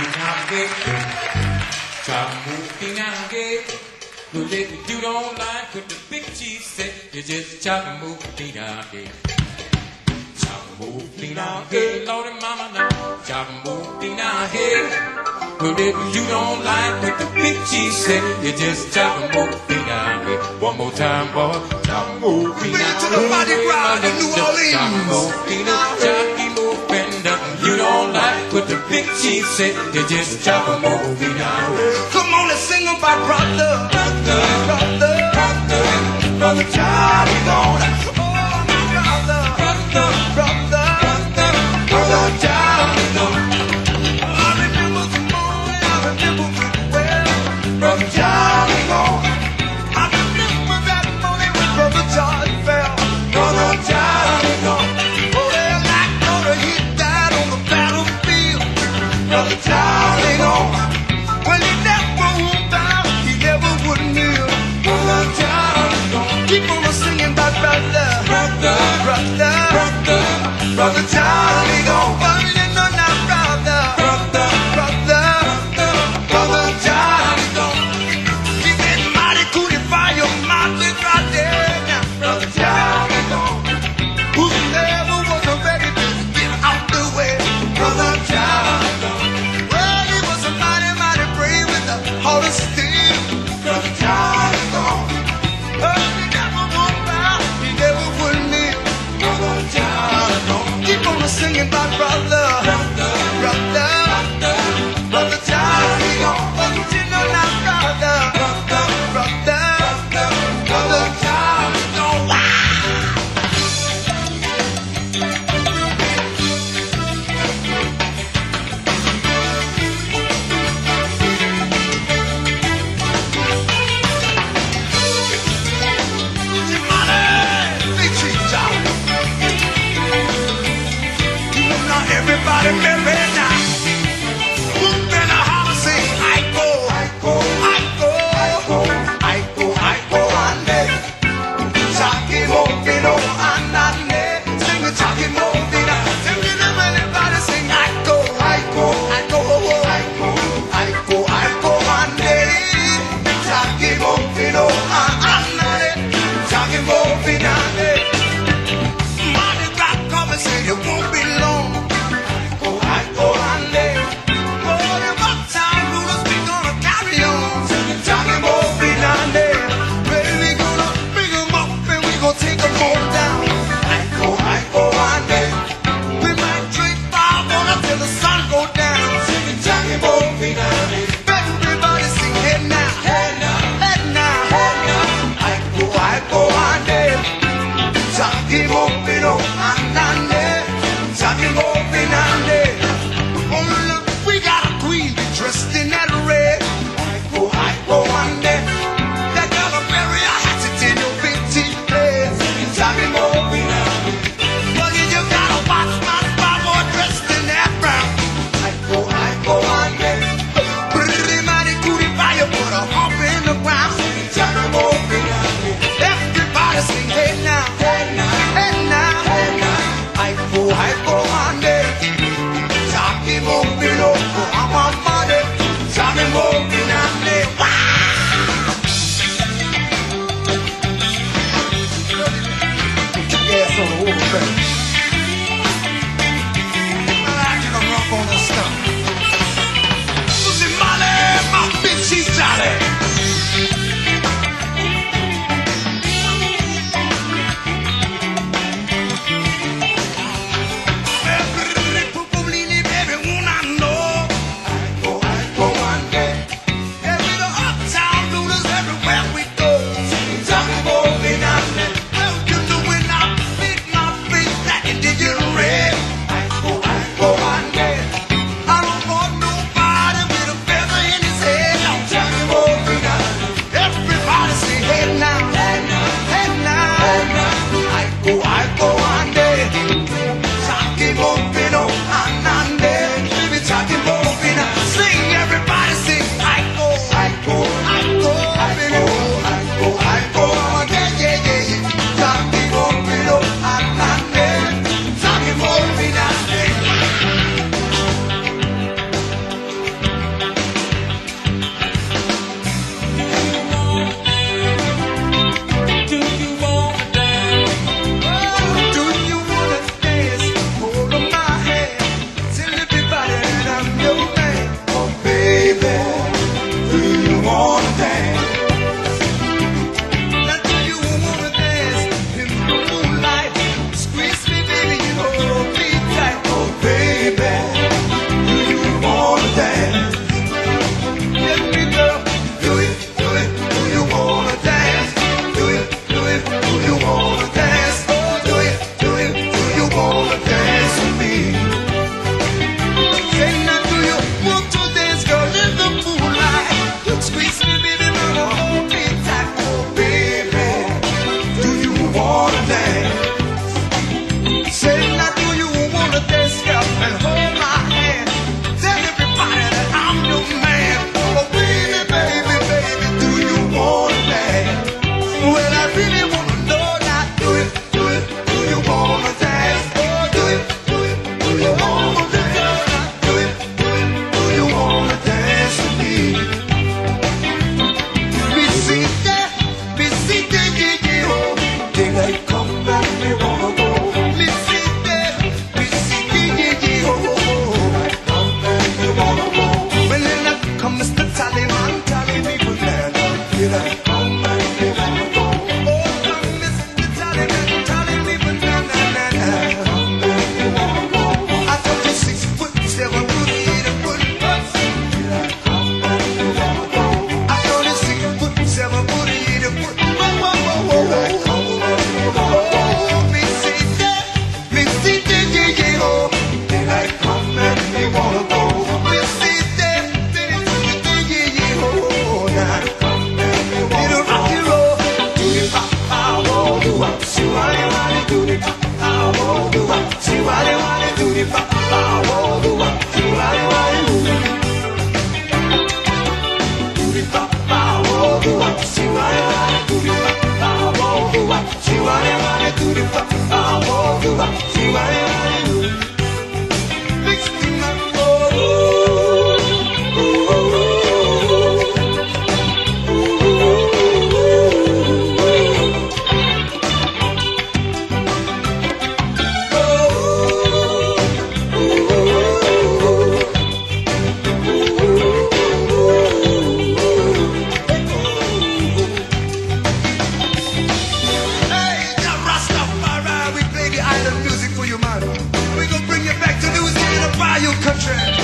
You don't like what the big chief said. You just chop and move, dee-da-dee. Chop and move, dee-da-dee. Lord and mama now. Chop and move, dee-da-dee. But if you don't like what the big chief said, you just chop and move, dee-da-dee. One more time, boy. Chop and move, dee-da-dee. To the Mardi Gras in New Orleans. Chop and move, dee-da-dee. Chop and move, bend up. You don't like what the big chief said, you just chop and move, dee-da-dee. Come on and sing about brother. Brother Charlie gonna. Oh, my brother. Brother Charlie gonna. I remember the morning, I remember it well. Brother Charlie gonna. I remember that morning when Brother Charlie fell. Brother Charlie gonna. Oh, they're like gonna hit that on the battlefield. Brother Charlie gonna. Well, he never would bow, he never would kneel. Brother Charlie gonna. Keep on singing about brother. Brother Charlie gonna. But we didn't know now, brother Charlie gonna. He get mighty cool to fire your mouth right there now. Brother Charlie gonna. Who never was ready to get out the way. Brother Charlie gonna. Well, he was a mighty brave with the heart of steel. Brother Charlie gonna. He never would bow, he never would kneel. Brother Charlie gonna. Keep on singing about brother Charlie gonna. But you know now, brother Charlie gonna. Everybody married now. Whoop in the holler, sing I go, ande. Chaki moving on, ande. Sing the chaki moving on. Everybody sing I go, ande. Chaki moving on, ande. Chaki moving ande. Mardi Gras come and say it won't be long. Take them all down. I go ande. We might drink 5 on until the sun go down. Singing Johnny moving ande. Everybody sing hey now, hey now, hey now, hey now. I go ande. Johnny moving on ande. Johnny moving ande. Oh look, we got a queen dressed in that red. I go ande. That got a very hatchet in your bitty. Johnny moving on. Well, you gotta watch my spy dressed in that brown. I go on there. Pretty mighty cootie fire, put a hump in the ground. Johnny moving on. Everybody sing hey now, hey now, hey now, hey now. I go on there. Johnny moving on. I'm on money. Johnny moving on there. Ass on the wall, baby. I can rock on the stuff. Pussy Molly, my bitch, she's jolly. Every people leaning, everyone I know. I go on there. Every the uptown looters, everywhere we go. Johnny moving on there. I go on there. I don't want nobody with a feather in his head. I'm Johnny moving on. Everybody say hey now, hey now, hey now, hey now. I go on there. Johnny moving on there. Baby, Johnny moving on. Sing, everybody sing. I go, baby. I go on there, yeah. Johnny moving on there. Johnny moving on there. We gonna bring you back to Louisiana, Bayou country.